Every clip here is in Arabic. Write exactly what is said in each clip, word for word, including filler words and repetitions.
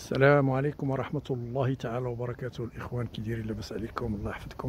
السلام عليكم ورحمة الله تعالى وبركاته. الإخوان كي دايرين؟ لاباس عليكم؟ الله يحفظكم.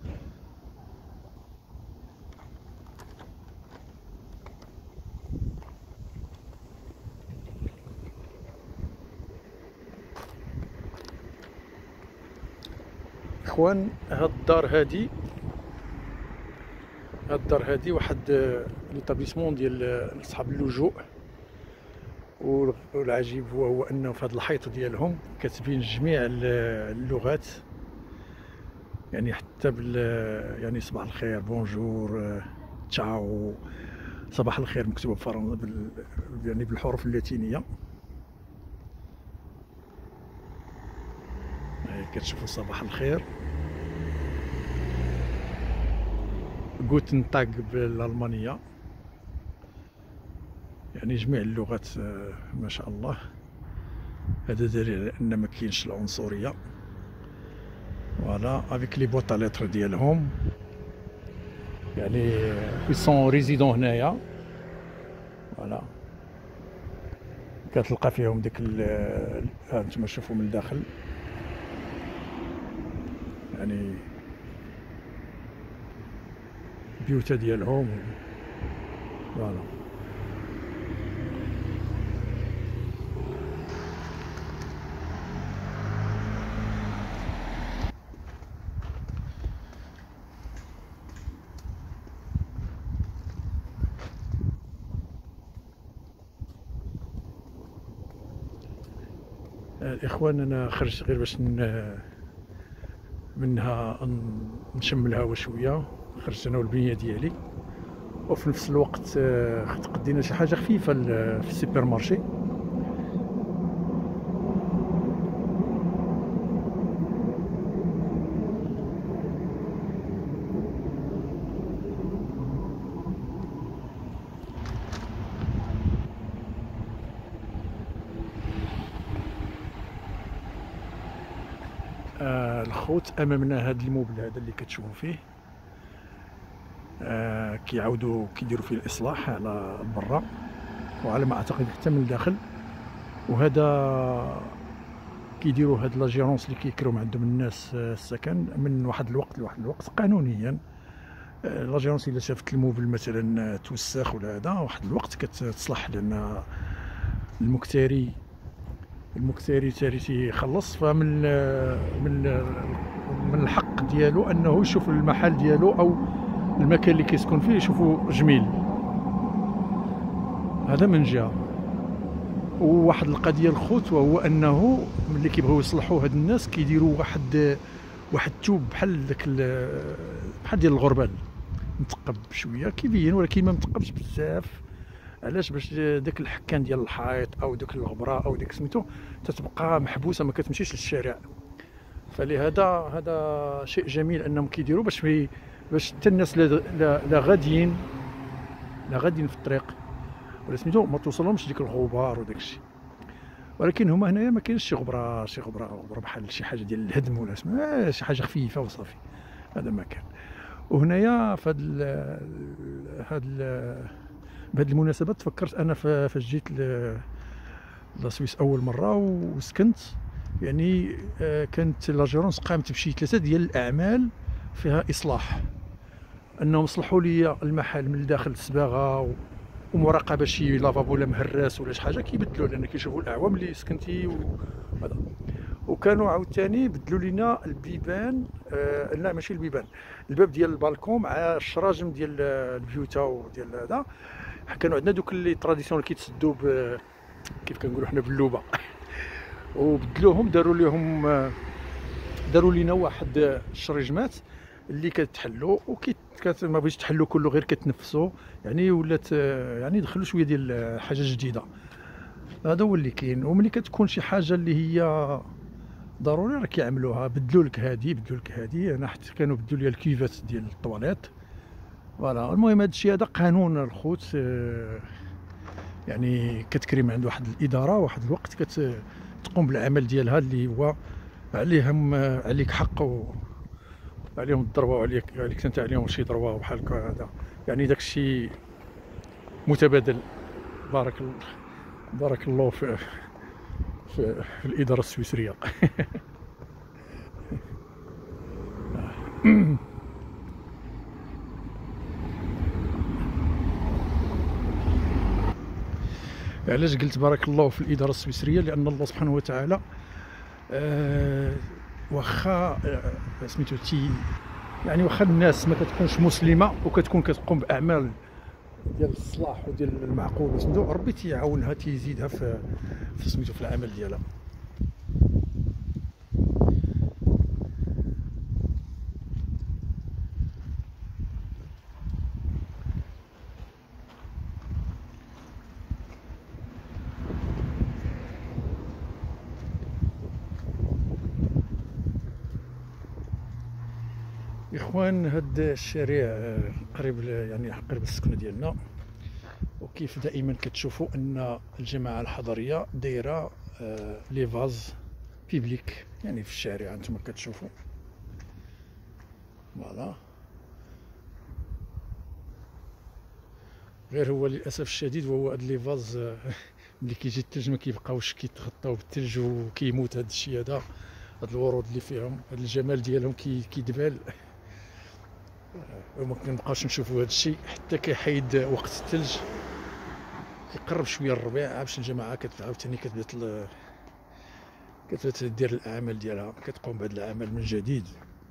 إخوان، هاد الدار هادي هاد الدار هادي واحد ليطابليسمون ديال صحاب اللجوء، والعجيب هو هو انه في هاد الحيط ديالهم كاتبين جميع اللغات، يعني حتى بال يعني صباح الخير، بونجور، تشاو، صباح الخير مكتوبه بفرنسا بال يعني بالحروف اللاتينيه. هاي كتشوفوا صباح الخير، غوتن تاغ بالالمانيه، يعني جميع اللغات ما شاء الله. هذا دليل على ان ما كاينش العنصريه. فوالا افيك لي بوط لتر ديالهم، يعني في سون ريزيدون هنايا. فوالا كتلقى فيهم ديك ها انتما شوفوا من الداخل، يعني البيوت ديالهم. فوالا الاخوان، انا خرجت غير باش منها نشم الهواء شويه. خرجت انا والبنيه ديالي، وفي نفس الوقت تقدينا شي حاجه خفيفه في السوبر مارشي. آه الخوت امامنا هذا الموبل هذا اللي كتشوفوا فيه، آه كيعاودوا كيديروا فيه الاصلاح على برا، وعلى ما اعتقد حتى من الداخل. وهذا كيديروا هاد لاجيرونس اللي كيكريو عندهم الناس السكن من واحد الوقت لواحد الوقت قانونيا. آه لاجيرونس الا شافت الموبل مثلا توسخ ولا هذا واحد الوقت كتصلح، لان المكتري المكتري تاري تيخلص، فمن من من الحق ديالو انه يشوف المحل ديالو او المكان اللي كيسكن فيه يشوفوا جميل. هذا من جهه. وواحد القضيه الخوت، وهو انه ملي كيبغيو يصلحوا هاد الناس كيديروا واحد واحد التوب بحال داك بحال ديال الغربال، مثقب شويه كيبين، ولكن ما مثقبش بزاف. علاش؟ باش داك الحكان ديال الحيط او داك الغبره او داك سميتو تتبقى محبوسه، ما كتمشيش للشارع. فلهذا هذا شيء جميل انهم كيديروا باش في باش حتى الناس لا غاديين لا غاديين في الطريق ولا سميتو ما توصلهمش ديك الغبار وداك الشيء. ولكن هما هنايا ما كاينش شي غبره شي غبره غبره بحال شي حاجه ديال الهدم ولا سما، شي حاجه خفيفه وصافي. هذا ما كان. وهنايا في هذا هذا بهذه المناسبة تفكرت أنا فاش جيت لسويس أول مرة وسكنت، يعني كانت لاجيرونس قامت بشي ثلاثة ديال الأعمال فيها إصلاح، أنهم صلحوا لي المحل من الداخل الصباغة ومراقبة شي لافابو ولا مهراس ولا شي حاجة كيبدلوا، لأن كيشوفوا الأعوام اللي سكنتي وهذا. وكانوا عاوتاني بدلوا لينا البيبان، آه لا ماشي البيبان، الباب ديال البالكون مع الشراجم ديال البيوتا وديال هذا. كانوا عندنا دوك اللي تراديسيون اللي كيتسدوا كيف كنقولوا حنا باللوبه وبدلوهم، داروا لهم داروا لينا واحد الشريجمات اللي كتحلوا وكي ما بغيتش تحلوا كله غير كتنفسوا، يعني ولات يعني دخلوا شويه ديال حاجه جديده. هذا هو اللي كاين. وملي كتكون شي حاجه اللي هي ضروري راه كيعملوها، بدلوا لك هذه بدلوا لك هذه. انا حتى كانوا بدلوا لي الكيفات ديال الطواليت. فوالا المهم هذا الشيء هذا قانون الخوت، يعني كتكريم عند واحد الاداره واحد الوقت كتقوم بالعمل ديالها اللي هو عليهم عليك حق وعليهم الضربه، وعليك عليك انت عليهم شي ضربه بحال هكا. يعني داك الشيء متبادل. بارك الله بارك الله في في, في الإدارة السويسرية. علاش قلت بارك الله في الإدارة السويسرية؟ لأن الله سبحانه وتعالى آه واخا آه سميتو تي يعني واخا الناس ما كتكونش مسلمه وكتكون كتقوم باعمال ديال الصلاح وديال المعقول وسميتو، ربي تيعاونها تيزيدها في في سميتو في العمل ديالها. اخوان، هاد الشارع قريب يعني قريب للسكنه ديالنا، وكيف دائما كتشوفوا ان الجماعه الحضريه دايره آه لي فاز بيبليك يعني في الشارع انتم كتشوفوا. فوالا، غير هو للاسف الشديد وهو هاد لي فاز آه ملي كيجي الثلج ما كيبقاوش كيتغطاو بالثلج وكيموت هاد الشيء هذا. هاد الورود اللي فيهم هاد الجمال ديالهم كي كيدبال، وما كنبقاوش نشوفوا هاد الشيء حتى كيحيد وقت الثلج، كيقرب شويه الربيع باش الجماعه عاوتاني كتبدا كتبدا دير الاعمال ديالها، كتقوم بهذا العمل من جديد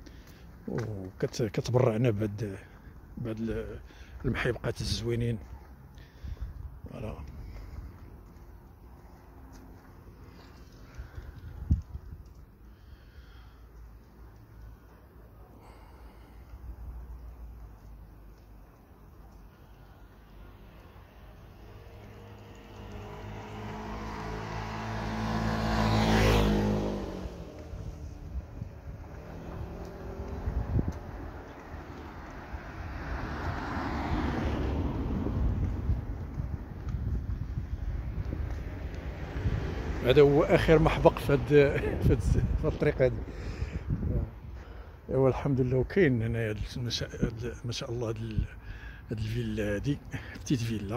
وكتبرعنا بهاد بهاد المحيبقات الزوينين. فوالا، هذا هو اخر محبق في هاد في هاد في الطريق هذه. ايوا الحمد لله. وكاين هنايا ما شاء الله هاد هاد الفيلا هادي بتيت فيلا،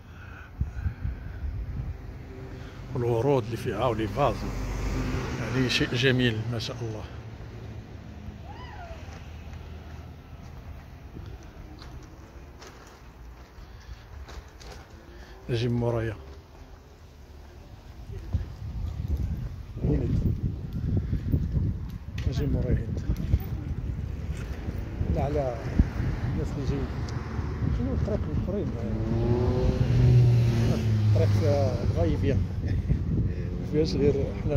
والورود اللي فيها ولي فاز، يعني شيء جميل ما شاء الله. اجي من مورايا اجي من مورايا هند، لا على الناس اللي جايين. شنو الطريق الاخرين؟ الطريق فيها غايبيه مفيهاش غير حنا.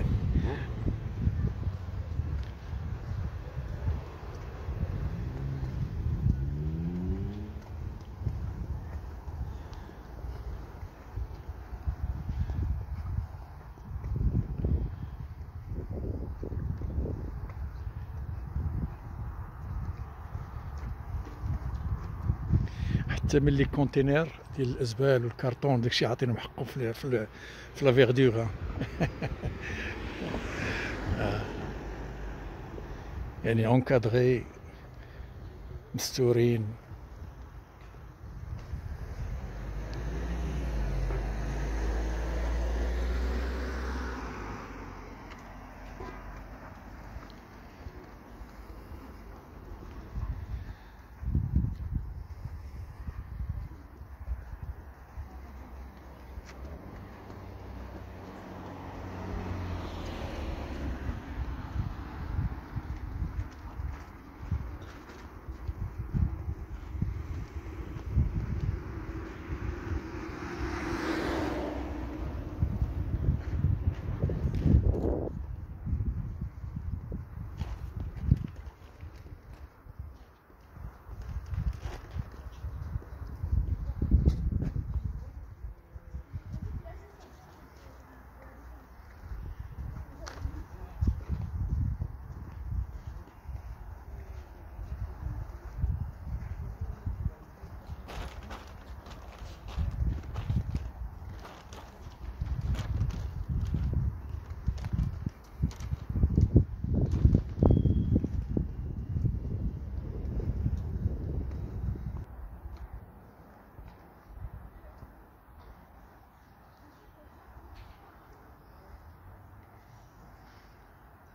حتى ملي كونتينر ديال الازبال والكرتون داكشي عاطينهم حقهم في في في لا فيردور. يعني اونكادغي مستورين.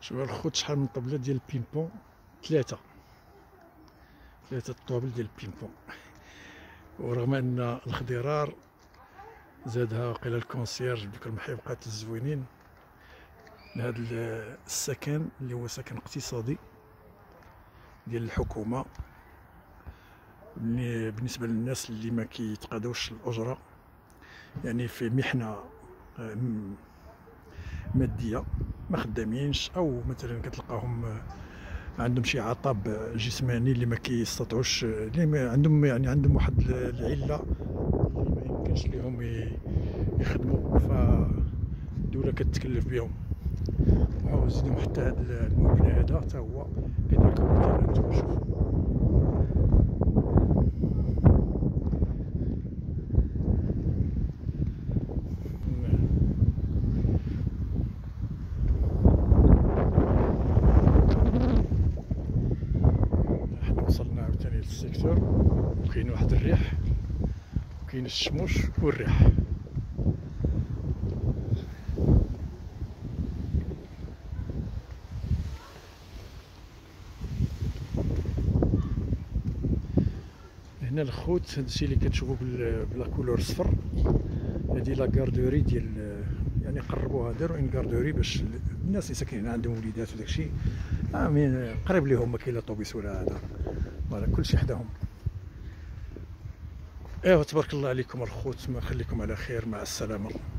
شوف الخوت شحال من طبلة ديال البينبون، ثلاثة ثلاثة طوابل ديال البينبون. ورغم ان الخضرار زادها وقيلا الكونسيرج بديك المحيبقات الزوينين لهذا السكن اللي هو سكن اقتصادي ديال الحكومة بالنسبة للناس اللي ما كيتقادوش الأجرة، يعني في محنة مادية، ما خدامينش، او مثلا كتلقاهم عندهم شي عطب جسماني اللي ما كيستطيعوش، اللي ما عندهم يعني عندهم واحد العله اللي ما يمكنش لهم يخدموا، فالدوله كتكلف بهم. وزيدهم حتى هذا المبنى هذا حتى هو كذلك مثلا انتم شوفوا عاوتاني للسيكتور. كاين واحد الريح، كاين الشموش والريح. هنا الخوت هادشي اللي كتشوفوا بلا كولور صفر، هادي لا كاردوري ديال، يعني قربوها داروا ان كاردوري باش الناس اللي ساكنين عندهم وليدات وداكشي امين قريب ليهم، ما كاين لا طوبيس ولا هذا، فوالا كلشي حداهم. ايوا تبارك الله عليكم الخوت، ما نخليكم على خير، مع السلامه.